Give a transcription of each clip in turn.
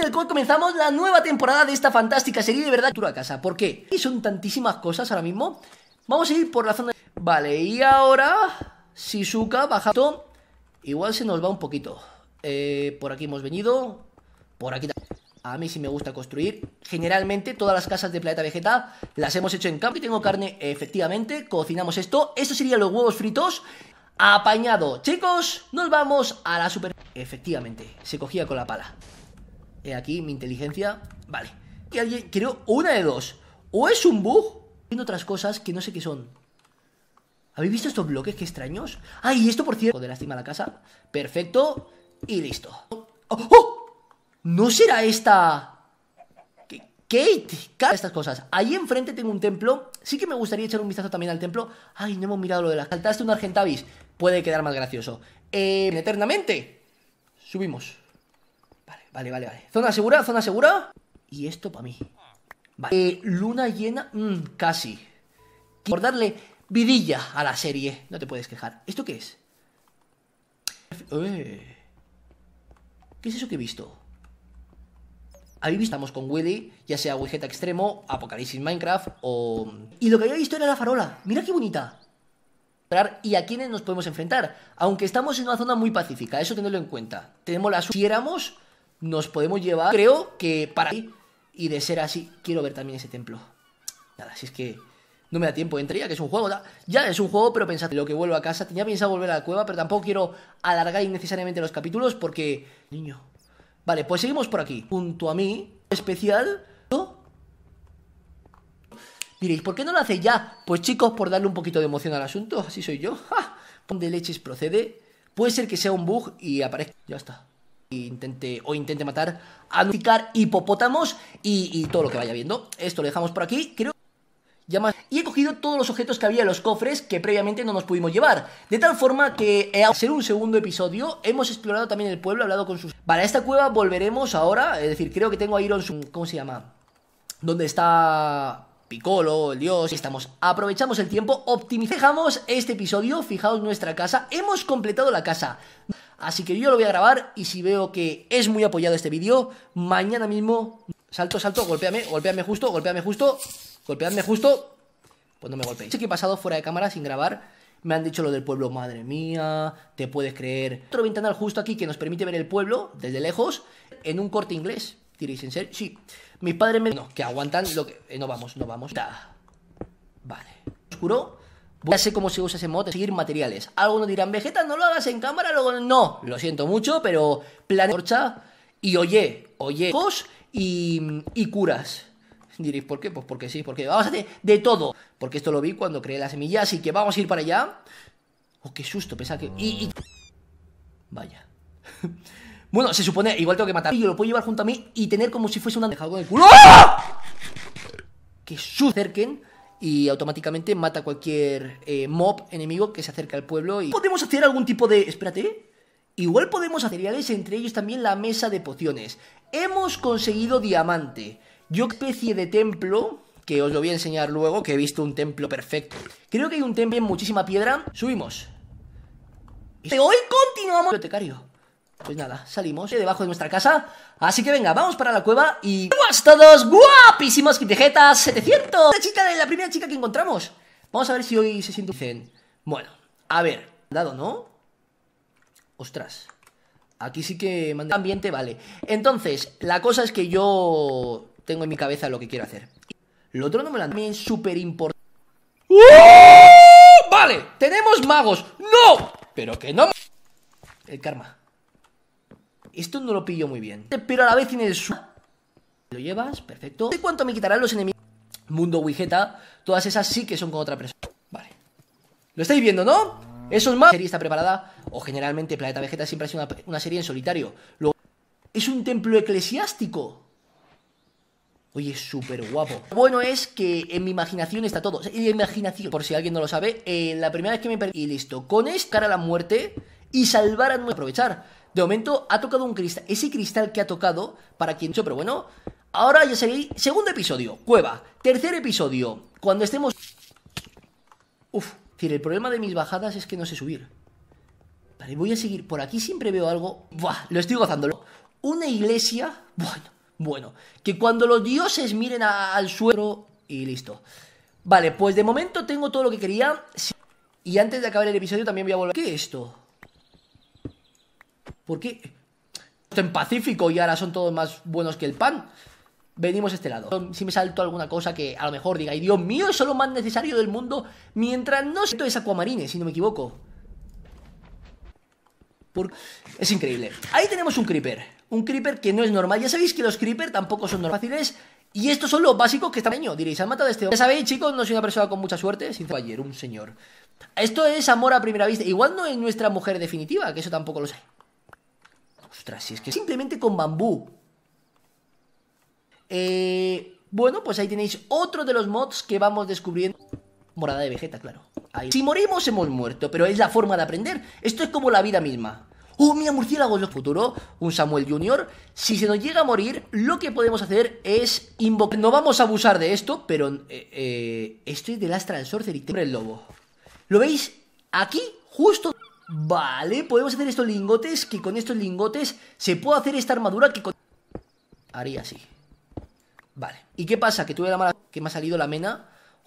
del cual comenzamos la nueva temporada de esta fantástica serie, de verdad. A casa, ¿por qué? Y son tantísimas cosas ahora mismo. Vamos a ir por la zona... Vale, y ahora Shizuka baja. Igual se nos va un poquito. Por aquí hemos venido. Por aquí también. A mí sí me gusta construir. Generalmente todas las casas de Planeta Vegeta las hemos hecho en campo. Y tengo carne, efectivamente. Cocinamos esto. Esto serían los huevos fritos. Apañado. Chicos, nos vamos a la super... Efectivamente, se cogía con la pala. He aquí mi inteligencia. Vale. Y alguien, creo, una de dos. O es un bug. Viendo otras cosas que no sé qué son. ¿Habéis visto estos bloques? Qué extraños. Ah, y esto por cierto. De lástima la casa. Perfecto. Y listo. ¡Oh! ¡Oh! ¿No será esta Kate? Estas cosas. Ahí enfrente tengo un templo. Sí que me gustaría echar un vistazo también al templo. Ay, no hemos mirado lo de las... Saltaste un Argentavis. Puede quedar más gracioso. Eternamente. Subimos. Vale. Zona segura, zona segura. Y esto para mí. Vale. Luna llena. Casi. Por darle vidilla a la serie. No te puedes quejar. ¿Esto qué es? ¿Qué es eso que he visto? ¿Habéis visto? Estamos con Willy, ya sea Vegeta Extremo, Apocalipsis Minecraft o... Y lo que había visto era la farola. Mira qué bonita. Y a quiénes nos podemos enfrentar. Aunque estamos en una zona muy pacífica, eso tenedlo en cuenta. Tenemos la... Si éramos, nos podemos llevar... Creo que para ahí. Y de ser así, quiero ver también ese templo. Nada, si es que no me da tiempo. Entraría, que es un juego. Ya es un juego, pero pensad, lo que vuelvo a casa. Tenía pensado volver a la cueva, pero tampoco quiero alargar innecesariamente los capítulos porque... Niño... Vale, pues seguimos por aquí. Junto a mí, especial. Diréis, ¿por qué no lo hace ya? Pues chicos, por darle un poquito de emoción al asunto. Así soy yo. ¡Ja! De leches procede. Puede ser que sea un bug y aparezca. Ya está. Intente matar a notificar hipopótamos y todo lo que vaya viendo. Esto lo dejamos por aquí. Creo. Y he cogido todos los objetos que había en los cofres que previamente no nos pudimos llevar. De tal forma que al ser un segundo episodio hemos explorado también el pueblo, hablado con sus... Para esta cueva volveremos ahora. Es decir, creo que tengo a Iron... ¿Cómo se llama? Donde está Piccolo, el dios. Aprovechamos el tiempo, optimizamos este episodio. Fijaos nuestra casa. Hemos completado la casa. Así que yo lo voy a grabar y si veo que es muy apoyado este vídeo, mañana mismo... Salto, golpéame justo. Golpeadme justo. Pues no me golpeéis. Sé que he pasado fuera de cámara sin grabar. Me han dicho lo del pueblo. Madre mía, te puedes creer. Otro ventanal justo aquí que nos permite ver el pueblo desde lejos. En un Corte Inglés. Diréis, ¿en serio? Sí. Mis padres me... No, que aguantan lo que... no vamos. Vale. Oscuro. Ya sé cómo se usa ese mod. Seguir materiales. Algunos dirán, Vegeta, no lo hagas en cámara. Luego no. Lo siento mucho, pero... Torcha. Y oye. Y curas. Diréis, ¿por qué? Pues porque sí, porque vamos a hacer de todo. Porque esto lo vi cuando creé la semilla, así que vamos a ir para allá. Oh, qué susto, pensaba que... Vaya. Bueno, se supone, igual tengo que matar. Y yo lo puedo llevar junto a mí y tener como si fuese una... Dejado con el culo. ¡Ah! Que se acerquen y automáticamente mata a cualquier mob enemigo que se acerca al pueblo y... Podemos hacer algún tipo de... Espérate. Igual podemos hacer cereales, entre ellos también la mesa de pociones. Hemos conseguido diamante. Yo especie de templo, que os lo voy a enseñar luego, que he visto un templo perfecto. Creo que hay un templo en muchísima piedra. Subimos. Y hoy continuamos. Bibliotecario. Pues nada, salimos debajo de nuestra casa. Así que venga, vamos para la cueva y... ¡Buenas todos! ¡Guapísimos Vegetas 700! La primera chica que encontramos. Vamos a ver si hoy se siente... Bueno, a ver. Dado, ¿no? Ostras. Aquí sí que... Ambiente, vale. Entonces, la cosa es que yo... Tengo en mi cabeza lo que quiero hacer. Lo otro no me lo han... También es súper importante. Vale, tenemos magos. ¡No! Pero que no... El karma. Esto no lo pillo muy bien. Pero a la vez tiene el su... Lo llevas, perfecto. ¿De cuánto me quitarán los enemigos? Mundo Vegeta. Todas esas sí que son con otra persona. Vale. ¿Lo estáis viendo, no? Eso es más... La serie está preparada. O generalmente Planeta Vegeta siempre ha sido una serie en solitario. Luego... Es un templo eclesiástico. Oye, es súper guapo. Lo bueno es que en mi imaginación está todo. En mi imaginación, por si alguien no lo sabe, la primera vez que me perdí... Y listo, con esto, cara a la muerte y salvar a nuestro... Aprovechar. De momento ha tocado un cristal. Ese cristal que ha tocado, para quien... Pero bueno, ahora ya sabéis. Segundo episodio, cueva. Tercer episodio, cuando estemos... Uf, es decir, el problema de mis bajadas es que no sé subir. Vale, voy a seguir. Por aquí siempre veo algo... Buah, lo estoy gozando. Una iglesia... Bueno... Bueno, que cuando los dioses miren al suelo y listo. Vale, pues de momento tengo todo lo que quería. Y antes de acabar el episodio también voy a volver... ¿Qué es esto? ¿Por qué? Esto en Pacífico y ahora son todos más buenos que el pan. Venimos a este lado. Si me salto alguna cosa que a lo mejor diga, ay Dios mío, eso es lo más necesario del mundo. Mientras no esto es Aquamarine, si no me equivoco. Es increíble. Ahí tenemos un creeper. Un creeper que no es normal. Ya sabéis que los creeper tampoco son fáciles. Y estos son los básicos que están en diréis, ¿han matado a este hombre? Ya sabéis, chicos, no soy una persona con mucha suerte. Sin caballero, un señor. Esto es amor a primera vista. Igual no es nuestra mujer definitiva, que eso tampoco lo sé. Ostras, si es que simplemente con bambú. Bueno, pues ahí tenéis otro de los mods que vamos descubriendo. Morada de Vegeta, claro. Ahí. Si morimos, hemos muerto, pero es la forma de aprender. Esto es como la vida misma. Oh, mira, murciélagos, los futuro. Un Samuel Jr. Si se nos llega a morir, lo que podemos hacer es invocar. No vamos a abusar de esto, pero esto es del Astral Sorcery. El lobo. ¿Lo veis? Aquí, justo. Vale, podemos hacer estos lingotes. Que con estos lingotes se puede hacer esta armadura que con... haría así. Vale. ¿Y qué pasa? Que tuve la mala... que me ha salido la mena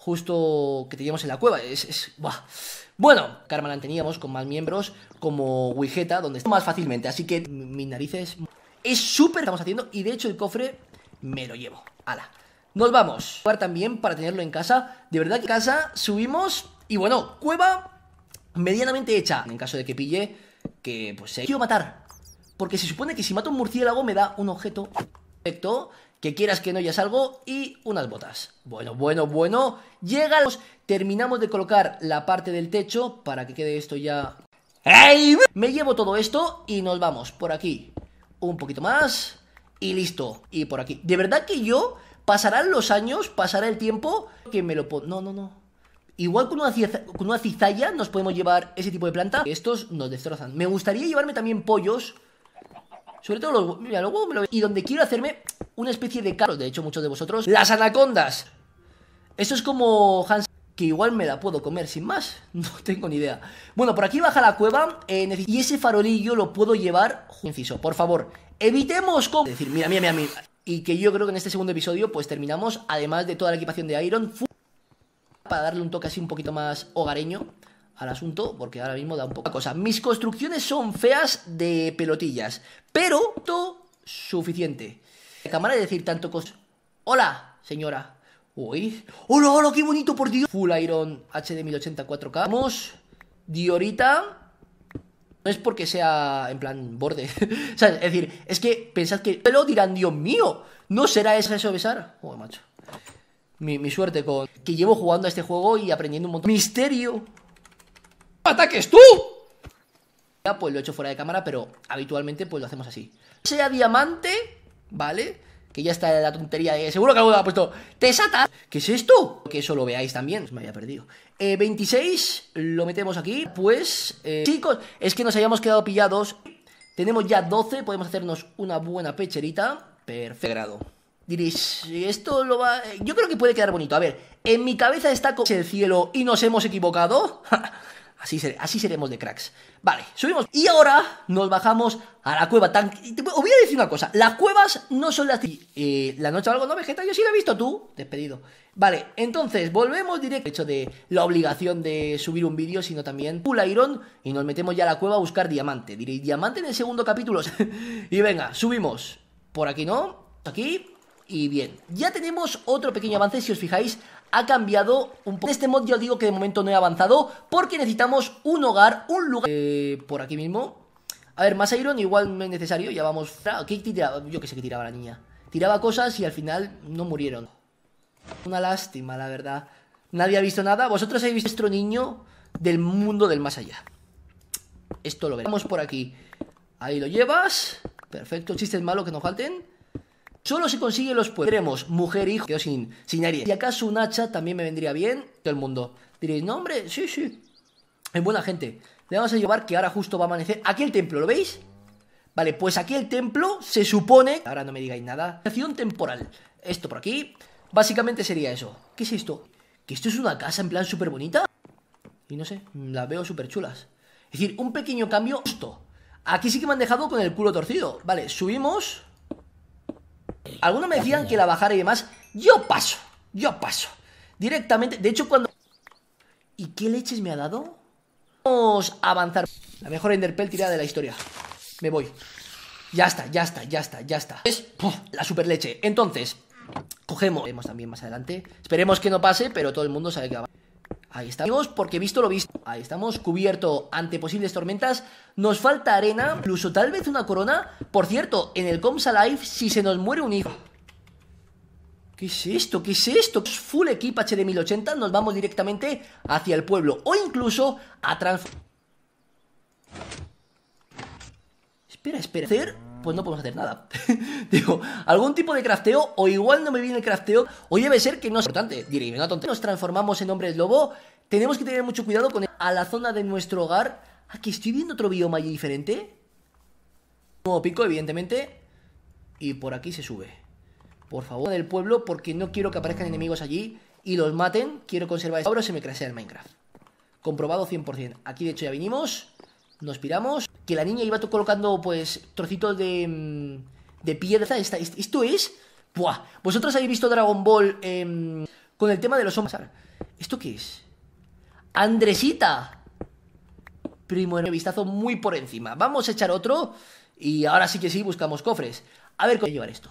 justo que teníamos en la cueva. Buah. Bueno, Karma la teníamos con más miembros como Wigeta, donde está más fácilmente. Así que mis narices... es súper... estamos haciendo. Y de hecho el cofre me lo llevo. ¡Hala! Nos vamos. Jugar también para tenerlo en casa. De verdad que en casa subimos. Y bueno, cueva medianamente hecha. En caso de que pille que pues quiero matar. Porque se supone que si mato un murciélago me da un objeto. Perfecto. Que quieras que no, ya salgo. Y unas botas. Bueno. Llega. Terminamos de colocar la parte del techo para que quede esto ya. ¡Ey! Me llevo todo esto y nos vamos por aquí. Un poquito más. Y listo. Y por aquí. De verdad que yo... pasarán los años, pasará el tiempo. Que me lo pongo. No. Igual con una cizalla nos podemos llevar ese tipo de planta. Estos nos destrozan. Me gustaría llevarme también pollos. Sobre todo los... mira, los huevos me lo... y donde quiero hacerme una especie de carros. De hecho, muchos de vosotros... las anacondas. Eso es como Hans... que igual me la puedo comer sin más. No tengo ni idea. Bueno, por aquí baja la cueva. Y ese farolillo lo puedo llevar... inciso, por favor, evitemos con... es decir, mira. Y que yo creo que en este segundo episodio pues terminamos, además de toda la equipación de Iron, para darle un toque así un poquito más hogareño al asunto, porque ahora mismo da un poco de cosa. Mis construcciones son feas de pelotillas, pero todo suficiente. Cámara de decir tanto cosas. Hola, señora. Uy. Hola, qué bonito, por Dios. Full Iron HD 1080 4K. Vamos. Diorita. No es porque sea en plan borde. O sea, es decir, es que pensad que... pero dirán, Dios mío, ¿no será eso besar? Oh, macho. Mi suerte con... que llevo jugando a este juego y aprendiendo un montón. ¡Misterio! ¡Ataques tú! Ya, pues lo he hecho fuera de cámara, pero habitualmente pues lo hacemos así. Sea diamante, ¿vale? Que ya está la tontería de... seguro que alguno ha puesto... ¡Tesata! ¿Qué es esto? Que eso lo veáis también. Me había perdido. 26, lo metemos aquí. Pues, chicos, es que nos habíamos quedado pillados. Tenemos ya 12, podemos hacernos una buena pecherita. Perfecto grado. Diréis, esto lo va... yo creo que puede quedar bonito. A ver, en mi cabeza está como el cielo y nos hemos equivocado. Así seremos de cracks. Vale, subimos. Y ahora nos bajamos a la cueva. Os voy a decir una cosa. Las cuevas no son las... la noche o algo, ¿no, Vegeta? Yo sí la he visto, tú. Despedido. Vale, entonces, volvemos directo. El hecho de la obligación de subir un vídeo, sino también full iron. Y nos metemos ya a la cueva a buscar diamante. Diréis, ¿diamante en el segundo capítulo? Y venga, subimos. Por aquí, ¿no? Aquí. Y bien, ya tenemos otro pequeño avance. Si os fijáis, ha cambiado un poco. Este mod yo digo que de momento no he avanzado porque necesitamos un hogar, un lugar por aquí mismo. A ver, más iron igual no es necesario. Ya vamos. ¿Qué tiraba? Yo que sé que tiraba la niña. Tiraba cosas y al final no murieron. Una lástima, la verdad. Nadie ha visto nada. Vosotros habéis visto nuestro niño del mundo del más allá. Esto lo veremos por aquí. Ahí lo llevas. Perfecto, chistes malos que nos falten. Solo se consigue los pueblos. Tenemos mujer, hijo, quedo sin aire. Si acaso un hacha también me vendría bien. Todo el mundo. Diréis, no, hombre, sí. Es buena gente. Le vamos a llevar que ahora justo va a amanecer. Aquí el templo, ¿lo veis? Vale, pues aquí el templo se supone... ahora no me digáis nada. Acción temporal. Esto por aquí. Básicamente sería eso. ¿Qué es esto? ¿Que esto es una casa en plan súper bonita? Y no sé, las veo súper chulas. Es decir, un pequeño cambio justo. Aquí sí que me han dejado con el culo torcido. Vale, subimos... Algunos me decían que la bajara y demás. Yo paso. Directamente, de hecho cuando... ¿Y qué leches me ha dado? Vamos a avanzar. La mejor Enderpearl tirada de la historia. Me voy. Ya está. Es la super leche. Entonces, cogemos. Vemos también más adelante. Esperemos que no pase, pero todo el mundo sabe que va. Ahí estamos, porque visto lo visto. Ahí estamos, cubierto ante posibles tormentas. Nos falta arena, incluso tal vez una corona. Por cierto, en el Coms Alive, si se nos muere un hijo... ¿Qué es esto? Full equip HD 1080, nos vamos directamente hacia el pueblo. O incluso a transformar... Espera. Pues no podemos hacer nada. Digo, algún tipo de crafteo. O igual no me viene el crafteo. O debe ser que no es importante. Diréis, no tontería. Nos transformamos en hombres lobo. Tenemos que tener mucho cuidado con a la zona de nuestro hogar. Aquí estoy viendo otro bioma allí diferente. Nuevo pico, evidentemente. Y por aquí se sube. Por favor, del pueblo, porque no quiero que aparezcan enemigos allí y los maten. Quiero conservar esto. Ahora se me crasea el Minecraft. Comprobado 100%. Aquí de hecho ya vinimos. Nos piramos. Que la niña iba colocando pues trocitos de piedra. Esto es... ¡Buah! Vosotros habéis visto Dragon Ball con el tema de los hombres. ¿Esto qué es? ¡Andresita! Primo, en vistazo muy por encima. Vamos a echar otro. Y ahora sí que sí, buscamos cofres. A ver cómo llevar esto.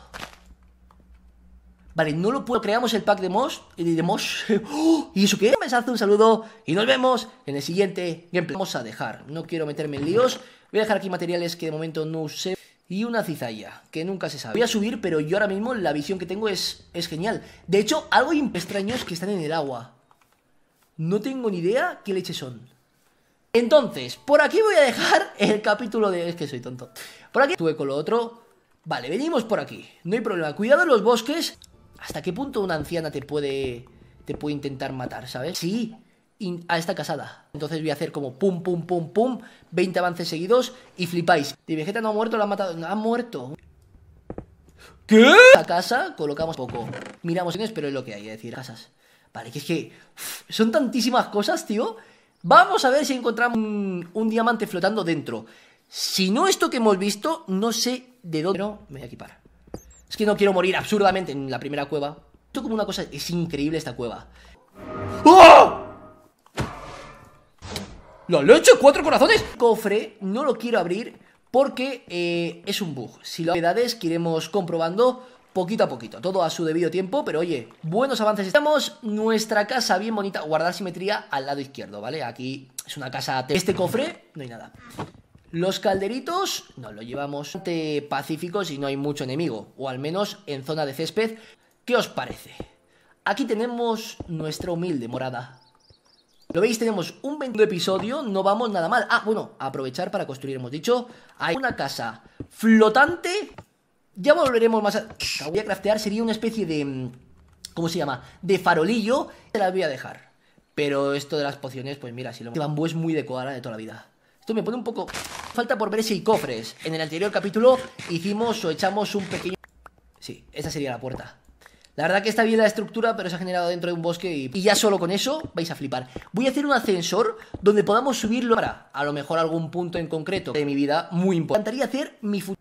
Vale, no lo puedo. Creamos el pack de Moss. ¡Oh! ¿Y eso qué? Un besazo, un saludo. Y nos vemos en el siguiente gameplay. Vamos a dejar. No quiero meterme en líos. Voy a dejar aquí materiales que de momento no usé. Y una cizalla, que nunca se sabe. Voy a subir, pero yo ahora mismo la visión que tengo es genial. De hecho, algo extraño es que están en el agua. No tengo ni idea qué leches son. Entonces, por aquí voy a dejar el capítulo de... Es que soy tonto. Por aquí estuve con lo otro. Vale, venimos por aquí. No hay problema. Cuidado en los bosques. ¿Hasta qué punto una anciana te puede intentar matar, ¿sabes? Sí, está casada. Entonces voy a hacer como pum, 20 avances seguidos y flipáis. Y Vegeta no ha muerto, la ha matado. No ha muerto. ¿Qué? A casa, colocamos poco. Miramos en pero es lo que hay, es decir, casas. Vale, que es que son tantísimas cosas, tío. Vamos a ver si encontramos un diamante flotando dentro. Si no esto que hemos visto, no sé de dónde... Pero me voy a equipar. Es que no quiero morir absurdamente en la primera cueva. Esto como una cosa... Es increíble esta cueva. ¡Oh! ¡La leche! ¡4 corazones! Cofre, no lo quiero abrir porque es un bug. Si lo novedades que iremos comprobando poquito a poquito. Todo a su debido tiempo, pero oye, buenos avances. Estamos nuestra casa bien bonita. Guardar simetría al lado izquierdo, ¿vale? Aquí es una casa... Este cofre, no hay nada. Los calderitos nos lo llevamos pacíficos y no hay mucho enemigo. O al menos en zona de césped. ¿Qué os parece? Aquí tenemos nuestra humilde morada. ¿Lo veis? Tenemos un 20 episodio. No vamos nada mal. Ah, bueno, aprovechar para construir, hemos dicho. Hay una casa flotante. Ya volveremos más a... Voy a craftear, sería una especie de... ¿Cómo se llama? De farolillo. Se las voy a dejar. Pero esto de las pociones, pues mira, si lo... El bambú es muy de koala de toda la vida. Esto me pone un poco... Falta por ver si hay cofres. En el anterior capítulo hicimos o echamos un pequeño... Sí, esa sería la puerta. La verdad que está bien la estructura, pero se ha generado dentro de un bosque y ya solo con eso vais a flipar. Voy a hacer un ascensor donde podamos subirlo para, a lo mejor, algún punto en concreto de mi vida muy importante. Me encantaría hacer mi futuro...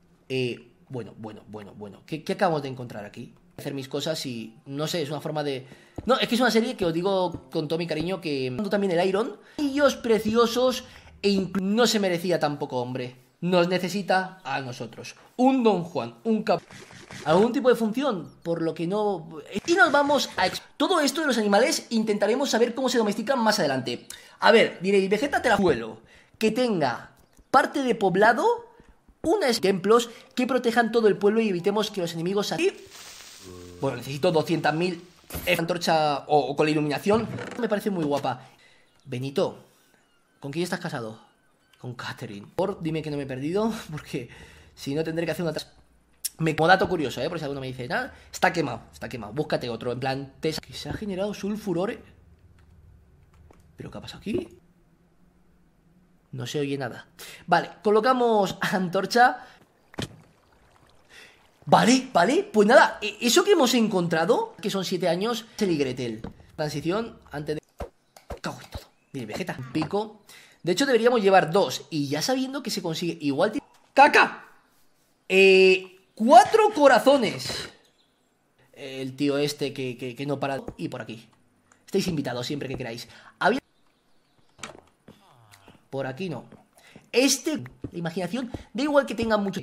Bueno. ¿Qué acabamos de encontrar aquí? Hacer mis cosas y... No sé, es una forma de... No, es que es una serie que os digo con todo mi cariño que... También el Iron. Ellos preciosos... no se merecía tampoco, hombre. Nos necesita a nosotros. Un Don Juan, un cap... ¿Algún tipo de función? Por lo que no... Y nos vamos a... Todo esto de los animales intentaremos saber cómo se domestican más adelante. A ver, diréis, Vegeta te la suelo. Que tenga parte de poblado, unos templos que protejan todo el pueblo y evitemos que los enemigos... Bueno, necesito 200.000 antorcha o con la iluminación. Me parece muy guapa. Benito... ¿Con quién estás casado? Con Catherine. Dime que no me he perdido, porque si no tendré que hacer una... Como dato curioso, por si alguno me dice, nada, está quemado. Búscate otro, en plan... Que se ha generado sulfurore. ¿Pero qué ha pasado aquí? No se oye nada. Vale, colocamos antorcha. Vale, pues nada, eso que hemos encontrado, que son 7 años, es el Gretel. Transición antes de... Cago en todo. Mire, Vegeta, pico. De hecho, deberíamos llevar 2. Y ya sabiendo que se consigue igual... ¡Caca! 4 corazones. El tío este que no para. Y por aquí. Estáis invitados siempre que queráis. Había... Por aquí no. La imaginación, da igual que tengan mucho...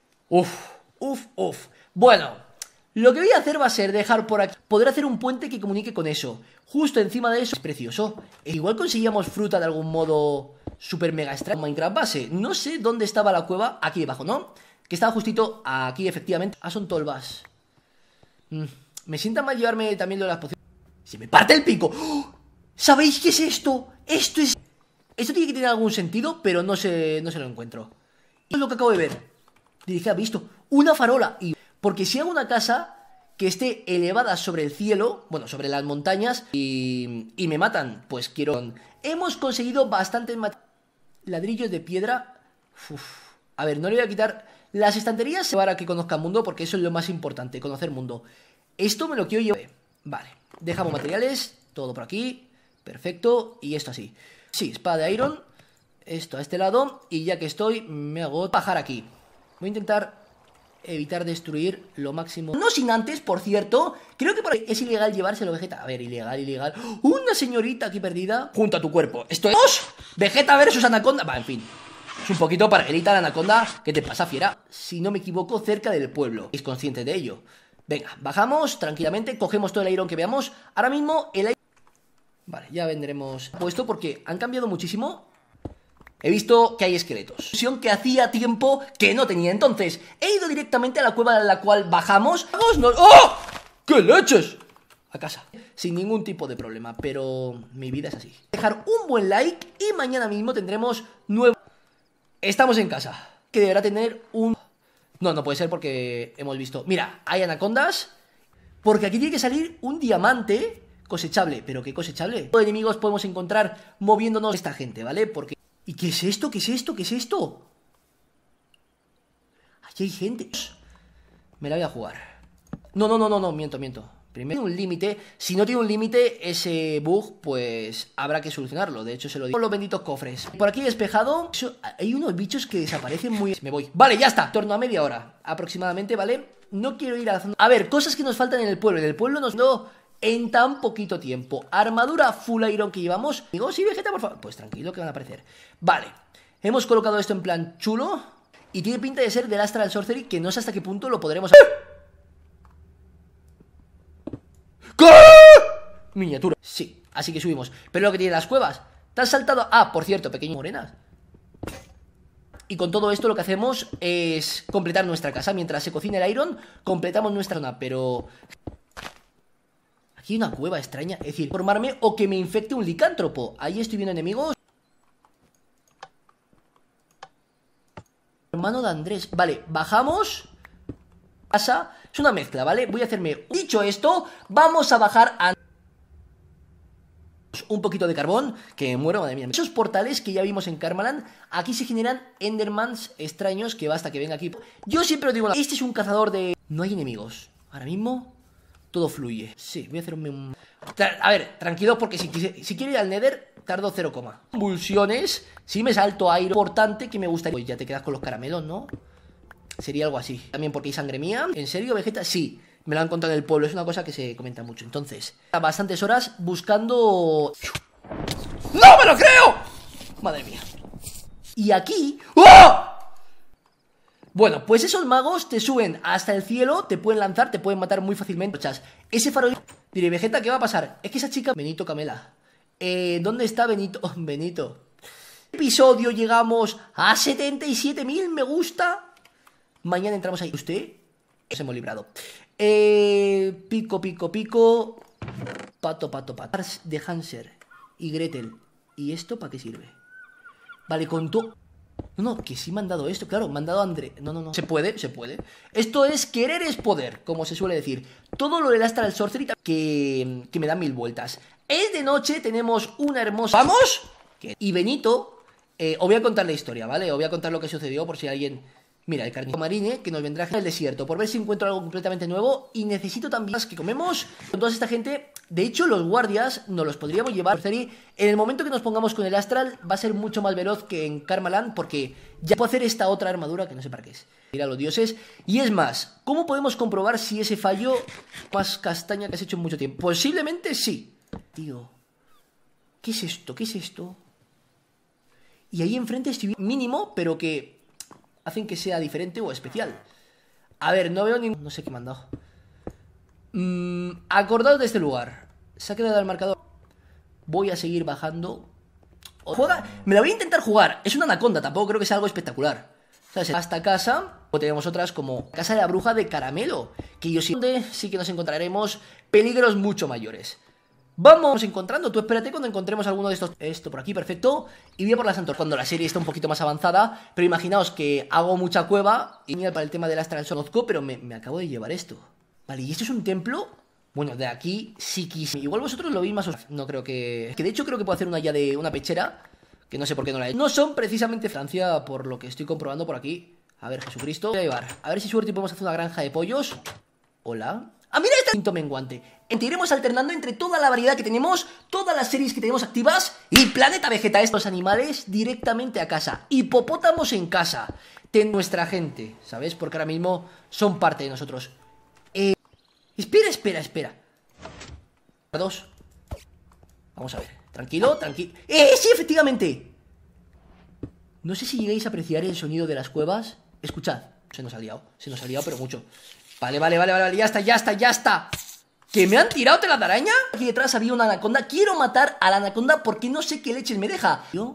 Uf. Bueno, lo que voy a hacer va a ser dejar por aquí... Poder hacer un puente que comunique con eso. Justo encima de eso es precioso. Igual conseguíamos fruta de algún modo super mega extraño. Minecraft base. No sé dónde estaba la cueva. Aquí debajo, ¿no? Que estaba justito aquí, efectivamente. Ah, son tolvas. Me sienta mal llevarme también lo de las pociones. ¡Se me parte el pico! ¡Oh! ¿Sabéis qué es esto? Esto tiene que tener algún sentido, pero no se lo encuentro. Es lo que acabo de ver. Dije, ¿ha visto? Una farola. Porque si hago una casa que esté elevada sobre el cielo, bueno, sobre las montañas, y me matan, pues quiero... Hemos conseguido bastantes ladrillos de piedra. A ver, no le voy a quitar... Las estanterías para que conozcan mundo, porque eso es lo más importante, conocer mundo. Esto me lo quiero llevar. Vale, dejamos materiales, todo por aquí. Perfecto, y esto así. Sí, espada de iron. Esto a este lado. Y ya que estoy, me hago bajar aquí. Voy a intentar evitar destruir lo máximo. No sin antes, por cierto, creo que por ahí es ilegal llevárselo, Vegeta. A ver, ilegal. Una señorita aquí perdida junto a tu cuerpo. Esto es Vegeta versus Anaconda. Va, en fin. Es un poquito para gritar a Anaconda. ¿Qué te pasa, fiera? Si no me equivoco, cerca del pueblo. ¿Es consciente de ello? Venga, bajamos tranquilamente, cogemos todo el iron que veamos. Ahora mismo el iron... Vale, ya vendremos puesto porque han cambiado muchísimo. He visto que hay esqueletos. Que hacía tiempo que no tenía. Entonces, he ido directamente a la cueva en la cual bajamos. ¡Oh! ¡Qué leches! A casa. Sin ningún tipo de problema, pero mi vida es así. Dejar un buen like y mañana mismo tendremos nuevo... Estamos en casa. Que deberá tener un... No puede ser porque hemos visto... Mira, hay anacondas. Porque aquí tiene que salir un diamante cosechable. ¿Pero qué cosechable? ¿Qué enemigos podemos encontrar moviéndonos esta gente, ¿vale? Porque... ¿Y qué es esto? ¿Qué es esto? ¿Qué es esto? Aquí hay gente. Me la voy a jugar. No, miento. Primero tiene un límite. Si no tiene un límite, ese bug, pues habrá que solucionarlo. De hecho, se lo digo. Los benditos cofres. Por aquí despejado. Hay unos bichos que desaparecen muy... Me voy. Vale, ya está. En torno a media hora aproximadamente, ¿vale? No quiero ir a la zona... A ver, cosas que nos faltan en el pueblo. En el pueblo nos... No, en tan poquito tiempo. Armadura full iron que llevamos. Digo, sí, Vegeta, por favor. Pues tranquilo que van a aparecer. Vale. Hemos colocado esto en plan chulo. Y tiene pinta de ser del Astral Sorcery, que no sé hasta qué punto lo podremos... ¿Qué? Miniatura. Sí, así que subimos. Pero lo que tiene las cuevas. ¿Te has saltado? Ah, por cierto, pequeñas morenas. Y con todo esto lo que hacemos es completar nuestra casa. Mientras se cocina el iron, completamos nuestra zona. Pero... aquí hay una cueva extraña. Es decir, formarme o que me infecte un licántropo. Ahí estoy viendo enemigos. Hermano de Andrés. Vale, bajamos. Casa. Es una mezcla, ¿vale? Voy a hacerme... Dicho esto, vamos a bajar a... un poquito de carbón, que me muero, madre mía. Esos portales que ya vimos en Karmaland, aquí se generan endermans extraños, que basta que venga aquí. Yo siempre os digo, este es un cazador de... No hay enemigos. Ahora mismo, todo fluye. Sí, voy a hacerme un... A ver, tranquilo, porque si quiero ir al Nether, tardo 0, convulsiones. Si me salto aire importante que me gustaría... Pues ya te quedas con los caramelos, ¿no? Sería algo así. También porque hay sangre mía. ¿En serio, Vegeta? Sí. Me lo han contado en el pueblo. Es una cosa que se comenta mucho. Entonces, bastantes horas buscando... ¡No me lo creo! Madre mía. Y aquí... ¡Oh! Bueno, pues esos magos te suben hasta el cielo. Te pueden lanzar, te pueden matar muy fácilmente. Ese farol... Diré, Vegeta, ¿qué va a pasar? Es que esa chica... Benito Camela. ¿Dónde está Benito? Oh, Benito. Episodio llegamos a 77.000 me gusta. Mañana entramos ahí. ¿Usted? Nos hemos librado. Pico. Pato. De Hanser y Gretel. ¿Y esto para qué sirve? Vale, con todo... No, que sí me han dado esto. Claro, me han dado a André. No. Se puede. Esto es querer es poder, como se suele decir. Todo lo del Astral Sorcery que me da 1000 vueltas. Es de noche, tenemos una hermosa... ¡Vamos! Y Benito... os voy a contar la historia, ¿vale? Os voy a contar lo que sucedió por si alguien... Mira, el carnicero marine que nos vendrá al desierto por ver si encuentro algo completamente nuevo. Y necesito también que comemos. Con toda esta gente De hecho, los guardias nos los podríamos llevar por serie. En el momento que nos pongamos con el Astral va a ser mucho más veloz que en Karmaland, porque ya puedo hacer esta otra armadura que no sé para qué es. Mira los dioses. Y es más, ¿cómo podemos comprobar si ese fallo más castaña que has hecho en mucho tiempo? Posiblemente sí. Tío, ¿qué es esto? ¿Qué es esto? Y ahí enfrente estoy mínimo, pero que hacen que sea diferente o especial. A ver, no veo ni... No sé qué me han dado. Acordaos de este lugar. Se ha quedado el marcador. Voy a seguir bajando. Juega... Me la voy a intentar jugar. Es una anaconda, tampoco creo que sea algo espectacular. ¿Sabes? Hasta casa. O tenemos otras como Casa de la Bruja de Caramelo, que yo sí que nos encontraremos peligros mucho mayores. Vamos encontrando, tú espérate cuando encontremos alguno de estos. Esto por aquí, perfecto. Y voy a por las antorchas cuando la serie está un poquito más avanzada. Pero imaginaos que hago mucha cueva. Y mira, para el tema del Astral conozco, pero me acabo de llevar esto. Vale, ¿y esto es un templo? Bueno, de aquí sí quise. Igual vosotros lo veis más o... No creo que... Que de hecho creo que puedo hacer una ya de una pechera, que no sé por qué no la he hecho. No son precisamente Francia, por lo que estoy comprobando por aquí. A ver, Jesucristo. Voy a llevar. A ver si suerte podemos hacer una granja de pollos. Hola. ¡Ah, mira este quinto menguante! Iremos alternando entre toda la variedad que tenemos, todas las series que tenemos activas y Planeta Vegeta. Estos animales directamente a casa. Hipopótamos en casa. De nuestra gente, ¿sabes? Porque ahora mismo son parte de nosotros. Espera. Dos. Vamos a ver. Tranquilo. Sí, efectivamente. No sé si llegáis a apreciar el sonido de las cuevas. Escuchad. Se nos ha liado, pero mucho. Vale. Ya está. ¿Que me han tirado telaraña? Aquí detrás había una anaconda. Quiero matar a la anaconda porque no sé qué leches me deja. ¿Yo?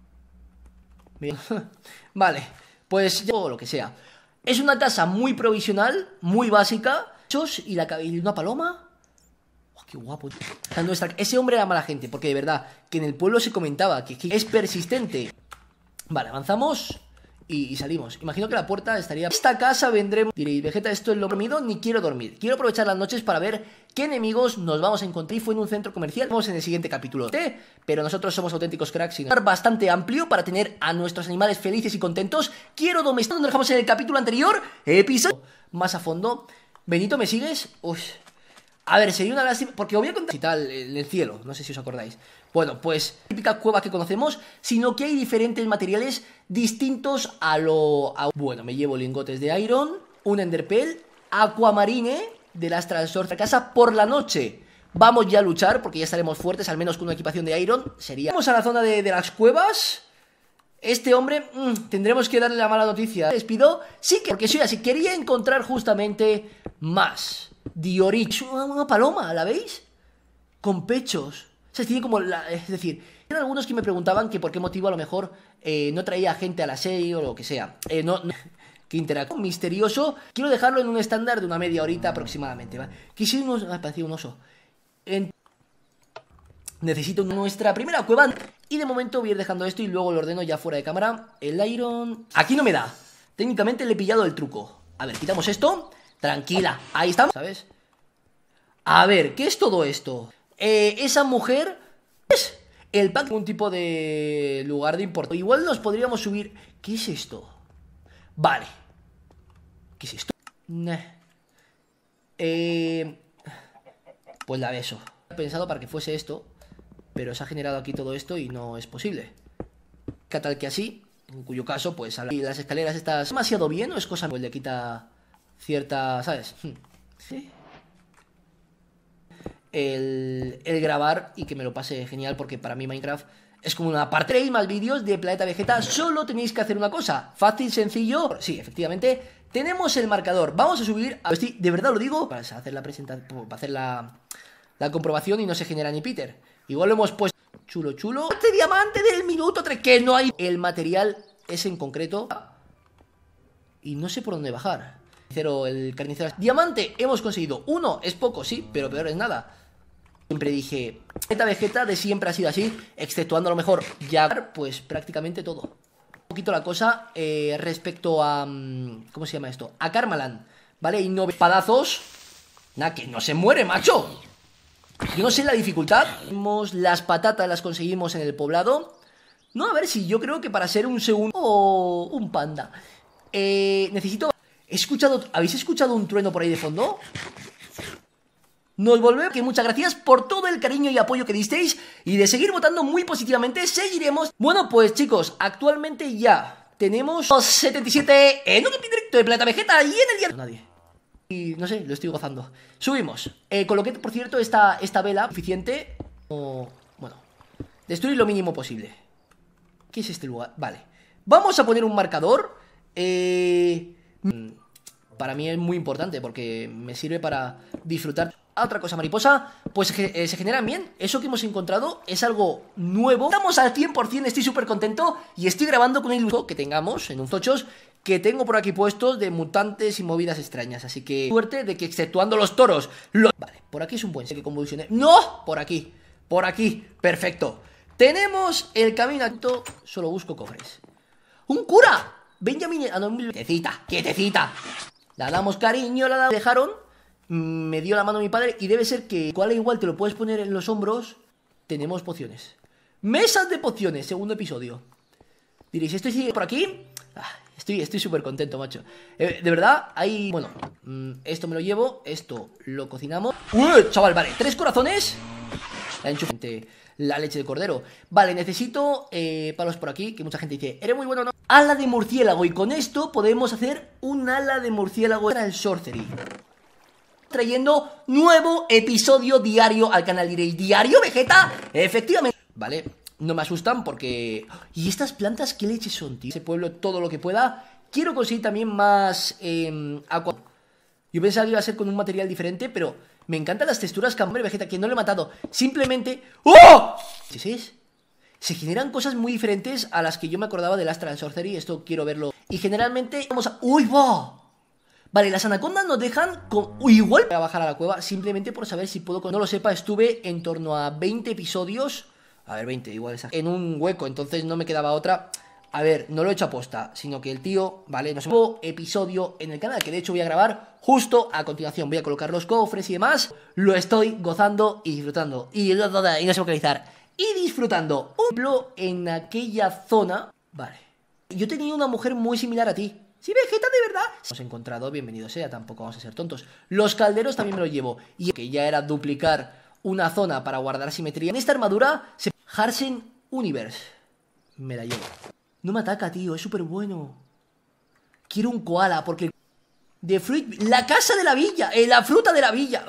Vale. Pues yo lo que sea. Es una casa muy provisional, muy básica. Y una paloma. Oh, qué guapo. Ese hombre era mala gente, porque de verdad, que en el pueblo se comentaba que es persistente. Vale, avanzamos y salimos. Imagino que la puerta estaría... Esta casa vendremos... Diréis, Vegeta, esto es lo dormido, ni quiero dormir. Quiero aprovechar las noches para ver qué enemigos nos vamos a encontrar. Y fue en un centro comercial. Vamos en el siguiente capítulo. Pero nosotros somos auténticos cracks. Y un lugar bastante amplio para tener a nuestros animales felices y contentos. Quiero domesticar. Donde dejamos en el capítulo anterior. Episodio más a fondo. Benito, ¿me sigues? Uy. A ver, sería una lástima, porque voy a contar y tal, en el cielo, no sé si os acordáis. Bueno, pues, típica cueva que conocemos, sino que hay diferentes materiales distintos Bueno, me llevo lingotes de iron, un enderpell, aquamarine del Astral Sword a casa por la noche. Vamos ya a luchar, porque ya estaremos fuertes, al menos con una equipación de iron, sería... Vamos a la zona de las cuevas... Este hombre, tendremos que darle la mala noticia. Despido, sí que, porque soy así. Quería encontrar justamente más Diorich, una paloma, ¿la veis? Con pechos. O sea, tiene como es decir, eran algunos que me preguntaban que por qué motivo a lo mejor no traía gente a la serie o lo que sea. Que interactúa misterioso. Quiero dejarlo en un estándar de una media horita aproximadamente, ¿vale? Quisiera parecía un oso. Necesito nuestra primera cueva. Y de momento voy a ir dejando esto y luego lo ordeno ya fuera de cámara. El iron... Aquí no me da. Técnicamente le he pillado el truco. A ver, quitamos esto. Tranquila, ahí estamos, ¿sabes? A ver, ¿qué es todo esto? Esa mujer... Es el pack... Un tipo de lugar de importancia. Igual nos podríamos subir... ¿Qué es esto? Vale. ¿Qué es esto? Pues la beso. He pensado para que fuese esto... Pero se ha generado aquí todo esto y no es posible. ¿Qué tal que así? En cuyo caso, pues y las escaleras estas... ¿Demasiado bien o es cosa... Pues le quita cierta... ¿Sabes? Sí. El grabar y que me lo pase genial porque para mí Minecraft es como una parte. ¿Tenéis más vídeos de Planeta Vegeta? Solo tenéis que hacer una cosa. Fácil, sencillo. Sí, efectivamente. Tenemos el marcador. Vamos a subir... De verdad lo digo. Para hacer la presentación... Para hacer la comprobación y no se genera ni Peter. Igual lo hemos puesto chulo. Este diamante del minuto 3, que no hay. El material es en concreto. Y no sé por dónde bajar. El carnicero. Diamante, hemos conseguido uno. Es poco, sí, pero peor es nada. Siempre dije, Planeta Vegeta de siempre ha sido así, exceptuando a lo mejor ya, pues prácticamente todo. Un poquito la cosa respecto a... ¿Cómo se llama esto? A Karmaland, ¿vale? Y no espadazos. Nada, que no se muere, macho. Yo no sé la dificultad. Las patatas las conseguimos en el poblado. No, a ver si yo creo que para ser un segundo o un panda. Necesito... ¿Habéis escuchado un trueno por ahí de fondo? Nos volvemos, que muchas gracias por todo el cariño y apoyo que disteis y de seguir votando muy positivamente, seguiremos. Bueno, pues chicos, actualmente ya tenemos 77 en un directo de Planeta Vegeta y en el día... Nadie. Y no sé, lo estoy gozando. Subimos. Coloqué, por cierto, esta vela suficiente. Bueno, destruir lo mínimo posible. ¿Qué es este lugar? Vale. Vamos a poner un marcador. Para mí es muy importante porque me sirve para disfrutar. Otra cosa, mariposa, pues se generan bien. Eso que hemos encontrado es algo nuevo. Estamos al 100%, estoy súper contento. Y estoy grabando con el uso que tengamos en un tochos que tengo por aquí puestos de mutantes y movidas extrañas. Así que suerte de que exceptuando los toros Vale, por aquí es un buen que convulsione. ¡No! Por aquí, perfecto. Tenemos el camino alto. Solo busco cofres. ¡Un cura! Benjamin... Ah, no, quietecita. La damos cariño, la dejaron. Me dio la mano mi padre y debe ser que igual te lo puedes poner en los hombros. Tenemos pociones. Mesas de pociones, segundo episodio. Diréis, ¿esto sigue por aquí? Estoy súper contento, macho. De verdad, hay... Bueno, esto me lo llevo, esto lo cocinamos. Chaval, vale, 3 corazones. La leche de cordero. Vale, necesito palos por aquí, que mucha gente dice, eres muy bueno, ¿no? Ala de murciélago, y con esto podemos hacer un ala de murciélago para el sorcery. Trayendo nuevo episodio diario al canal. Diréis, ¿diario, Vegeta? Efectivamente. Vale, no me asustan porque... ¿Y estas plantas qué leche son, tío? Ese pueblo todo lo que pueda. Quiero conseguir también más agua. Yo pensaba que iba a ser con un material diferente, pero me encantan las texturas que... Hombre, Vegeta, que no lo he matado. Simplemente... ¡Oh! ¿Qué es? Se generan cosas muy diferentes a las que yo me acordaba del Astral Sorcery. Esto quiero verlo. Y generalmente vamos a... ¡Uy, va! Vale, las anacondas nos dejan con... igual voy a bajar a la cueva simplemente por saber si puedo... No lo sepa, estuve en torno a 20 episodios. A ver, 20, igual esa... En un hueco, entonces no me quedaba otra. A ver, no lo he hecho aposta, sino que el tío, vale, no sé... Nuevo episodio en el canal, que de hecho voy a grabar justo a continuación. Voy a colocar los cofres y demás. Lo estoy gozando y disfrutando. Y no sé vocalizar. Y disfrutando. Un ejemplo en aquella zona... Vale. Yo tenía una mujer muy similar a ti. Sí, Vegeta, de verdad. Hemos encontrado, bienvenido sea, tampoco vamos a ser tontos. Los calderos también me los llevo. Y que ya era duplicar una zona para guardar simetría. En esta armadura se... Harsen Universe. Me la llevo. No me ataca, tío, es súper bueno. Quiero un koala porque... The Fruit... La casa de la villa, la fruta de la villa.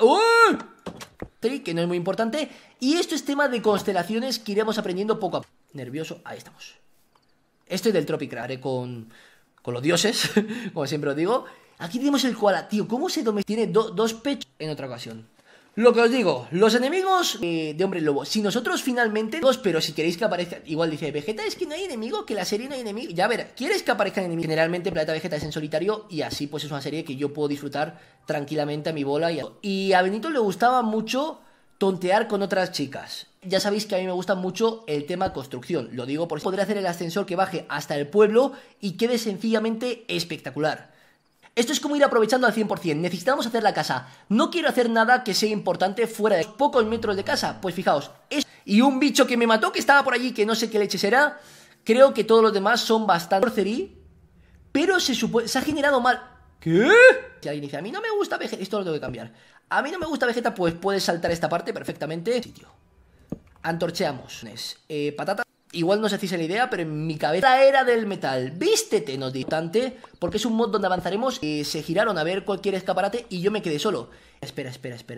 Que no es muy importante. Y esto es tema de constelaciones que iremos aprendiendo poco a poco. Nervioso, ahí estamos. Estoy del Tropic, haré con los dioses, como siempre os digo. Aquí tenemos el koala, tío, ¿cómo se domestica? Tiene dos pechos en otra ocasión. Lo que os digo, los enemigos de Hombre Lobo. Si nosotros finalmente... Pero si queréis que aparezca... Igual dice, Vegeta, es que no hay enemigo, que la serie no hay enemigo. Ya ver, ¿quieres que aparezcan enemigos? Generalmente Planeta Vegeta es en solitario y así pues es una serie que yo puedo disfrutar tranquilamente a mi bola. Y a Benito le gustaba mucho tontear con otras chicas. Ya sabéis que a mí me gusta mucho el tema construcción. Lo digo por si podré hacer el ascensor que baje hasta el pueblo y quede sencillamente espectacular. Esto es como ir aprovechando al 100%. Necesitamos hacer la casa. No quiero hacer nada que sea importante fuera de pocos metros de casa. Pues fijaos, y un bicho que me mató, que estaba por allí, que no sé qué leche será. Creo que todos los demás son bastante sorcery, pero se ha generado mal. ¿Qué? Si alguien dice, a mí no me gusta Vegeta, esto lo tengo que cambiar. A mí no me gusta Vegeta, pues puedes saltar esta parte perfectamente. Sitio. Antorcheamos. Patata. Igual no os hacéis la idea, pero en mi cabeza la era del metal. Vístete, nos dice, porque es un mod donde avanzaremos. Se giraron a ver cualquier escaparate y yo me quedé solo. Espera.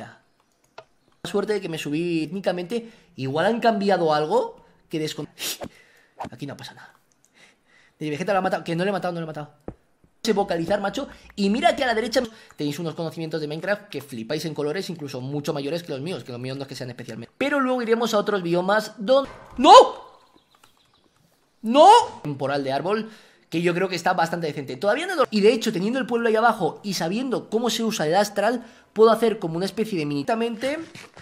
La suerte de que me subí técnicamente. Igual han cambiado algo que Aquí no pasa nada. De Vegeta lo ha matado. Que no le he matado, No sé vocalizar, macho. Y mira que a la derecha tenéis unos conocimientos de Minecraft que flipáis en colores, incluso mucho mayores que los míos no es que sean especialmente. Pero luego iremos a otros biomas donde... ¡No! Temporal de árbol, que yo creo que está bastante decente. Todavía no... Y de hecho, teniendo el pueblo ahí abajo y sabiendo cómo se usa el astral, puedo hacer como una especie de minitamente...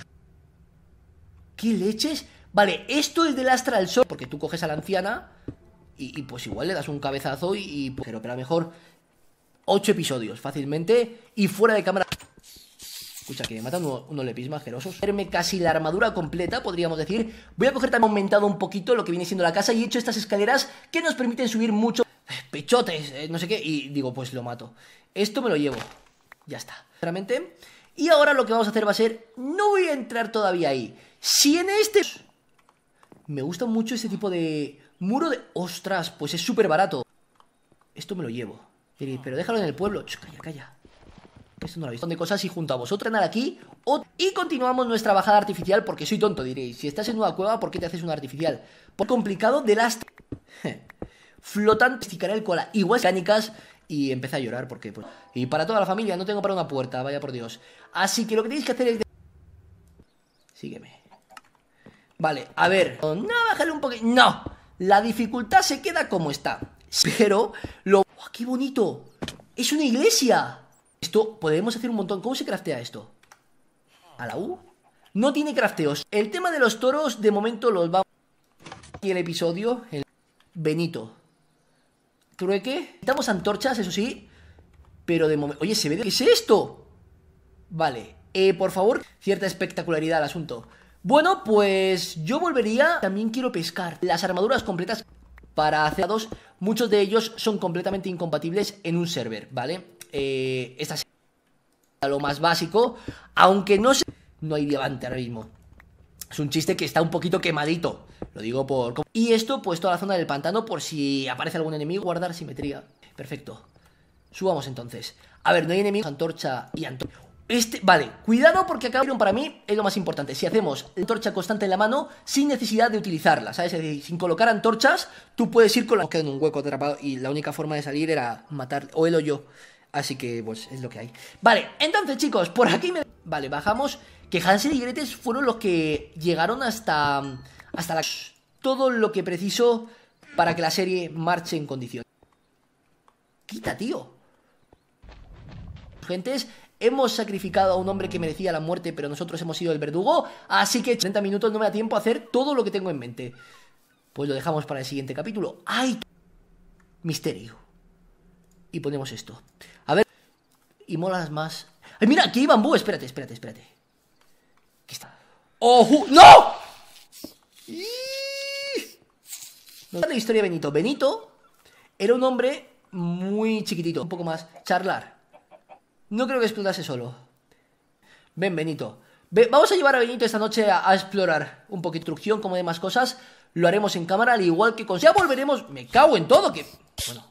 ¿Qué leches? Vale, esto es del astral sol, porque tú coges a la anciana y pues igual le das un cabezazo pero a lo mejor 8 episodios fácilmente y fuera de cámara. Escucha, que me matan unos lepismas asquerosos. Verme casi la armadura completa, podríamos decir. Voy a coger también aumentado un poquito lo que viene siendo la casa y he hecho estas escaleras que nos permiten subir mucho. Pechotes, no sé qué. Y digo, pues lo mato. Esto me lo llevo. Ya está. Realmente, Y ahora lo que vamos a hacer va a ser... No voy a entrar todavía ahí. Si en este... Me gusta mucho este tipo de... Muro de... ¡Ostras! Pues es súper barato. Esto me lo llevo. Pero déjalo en el pueblo. Calla, calla. Esto no lo he visto. De cosas y junto a vosotros nada aquí. Y continuamos nuestra bajada artificial porque soy tonto, diréis. Si estás en una cueva, ¿por qué te haces una artificial? Por complicado de las... Flotante, esticaré el cola. Igual mecánicas... Y empecé a llorar porque... Pues, y para toda la familia, no tengo para una puerta, vaya por Dios. Así que lo que tenéis que hacer es... Sígueme. Vale, a ver. No, bájale un poquito. No, la dificultad se queda como está. Pero lo... ¡Oh, qué bonito! ¡Es una iglesia! Esto, podemos hacer un montón. ¿Cómo se craftea esto? ¿A la U? No tiene crafteos. El tema de los toros, de momento los vamos... Y el episodio... Benito. Trueque. Necesitamos antorchas, eso sí. Pero de momento... Oye, ¿se ve? ¿Qué es esto? Vale. Por favor, cierta espectacularidad al asunto. Bueno, pues yo volvería. También quiero pescar. Las armaduras completas para hacer dos. Muchos de ellos son completamente incompatibles en un server, ¿vale? Esta es lo más básico. Aunque no sé... No hay diamante ahora mismo. Es un chiste que está un poquito quemadito. Lo digo por... Y esto, pues toda la zona del pantano por si aparece algún enemigo. Guardar simetría. Perfecto. Subamos entonces. A ver, no hay enemigos. Antorcha y antorcha. Vale, cuidado porque acá para mí es lo más importante. Si hacemos antorcha constante en la mano sin necesidad de utilizarla, ¿sabes? Es decir, sin colocar antorchas, tú puedes ir con la... Queda en un hueco atrapado y la única forma de salir era matar o él o yo. Así que, pues, es lo que hay. Vale, entonces, chicos, por aquí me... Vale, bajamos. Que Hansel y Gretel fueron los que llegaron hasta la... Todo lo que preciso para que la serie marche en condiciones. Quita, tío. Gentes, hemos sacrificado a un hombre que merecía la muerte, pero nosotros hemos sido el verdugo. Así que 30 minutos no me da tiempo a hacer todo lo que tengo en mente. Pues lo dejamos para el siguiente capítulo. ¡Ay! Misterio. Y ponemos esto. A ver. Y molas más. ¡Ay, mira! Aquí hay bambú. Espérate, espérate, espérate. Aquí está. ¡Oh! ¡No! No, la historia de Benito. Benito era un hombre muy chiquitito. Un poco más. Charlar. No creo que explotase solo. Ven, Benito. Vamos a llevar a Benito esta noche a explorar un poquito de instrucción, como demás cosas. Lo haremos en cámara, al igual que con... Ya volveremos... Me cago en todo, que... Bueno.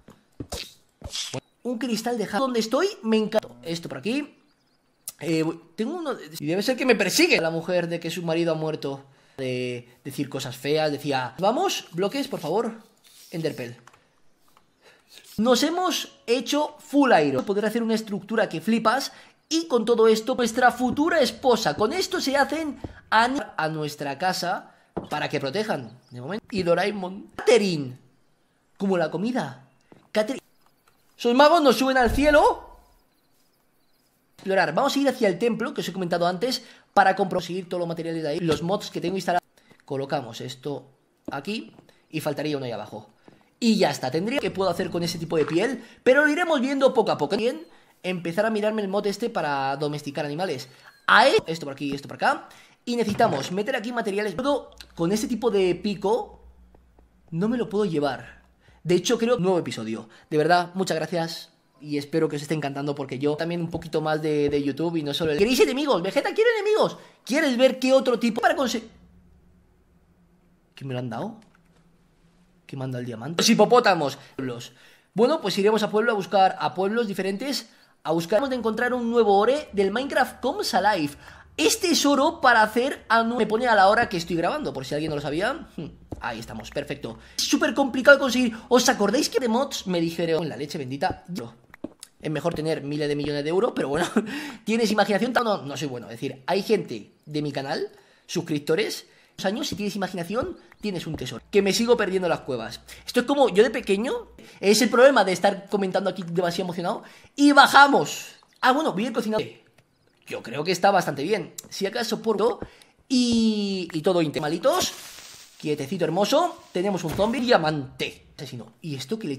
Un cristal de jade. ¿Dónde estoy? Me encanta. Esto por aquí. Tengo uno... Y debe ser que me persigue la mujer de que su marido ha muerto. De decir cosas feas. Decía... Vamos, bloques, por favor. Enderpell. Nos hemos hecho full iron. Poder hacer una estructura que flipas. Y con todo esto, nuestra futura esposa. Con esto se hacen a nuestra casa para que protejan. De momento. Y Doraemon. Catherine. Como la comida. Catherine. Esos magos nos suben al cielo. Explorar. Vamos a ir hacia el templo que os he comentado antes. Para conseguir todos los materiales de ahí. Los mods que tengo instalados. Colocamos esto aquí. Y faltaría uno ahí abajo. Y ya está, tendría que puedo hacer con ese tipo de piel, pero lo iremos viendo poco a poco. Bien, empezar a mirarme el mod este para domesticar animales. Esto por aquí, esto por acá. Y necesitamos meter aquí materiales. Con este tipo de pico no me lo puedo llevar. De hecho, creo... Nuevo episodio. De verdad, muchas gracias. Y espero que os esté encantando porque yo también un poquito más de YouTube y no solo... ¿Queréis enemigos? Vegeta quiere enemigos. ¿Quieres ver qué otro tipo para conseguir? ¿Qué me lo han dado? ¿Qué manda el diamante? Los hipopótamos. Bueno, pues iremos a pueblo a buscar a pueblos diferentes. Hemos de encontrar un nuevo ore del Minecraft Comes Alive. Este es oro para hacer... Me pone a la hora que estoy grabando, por si alguien no lo sabía. Ahí estamos, perfecto. Es súper complicado de conseguir. ¿Os acordáis que de mods me dijeron en la leche bendita? Es mejor tener miles de millones de euros, pero bueno, ¿tienes imaginación? No soy bueno. Es decir, hay gente de mi canal, suscriptores... años, si tienes imaginación, tienes un tesoro. Que me sigo perdiendo las cuevas. Esto es como yo de pequeño. Es el problema de estar comentando aquí demasiado emocionado. Y bajamos. Bueno, voy a ir cocinando. Yo creo que está bastante bien. Si acaso por... Y todo malitos. Quietecito hermoso. Tenemos un zombie diamante. Asesino. ¿Y esto qué le...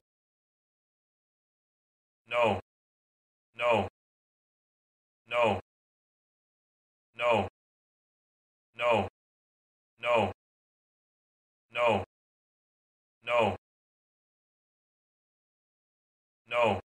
No. No. No. No. No. No. No. No. No.